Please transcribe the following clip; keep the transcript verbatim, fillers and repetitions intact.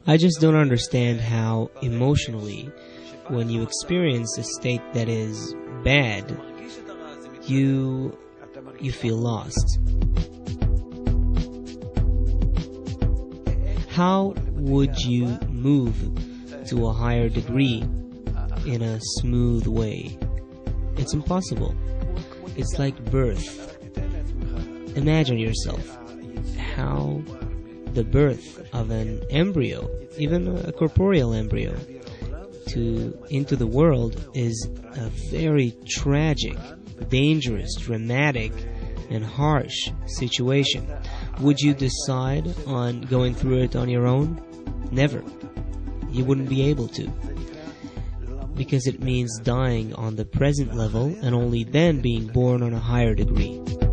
I just don't understand how emotionally, when you experience a state that is bad, you you feel lost. How would you move to a higher degree in a smooth way? It's impossible. It's like birth. Imagine yourself how the birth of an embryo, even a corporeal embryo, to into the world is a very tragic, dangerous, dramatic, and harsh situation. Would you decide on going through it on your own? Never. You wouldn't be able to. Because it means dying on the present level and only then being born on a higher degree.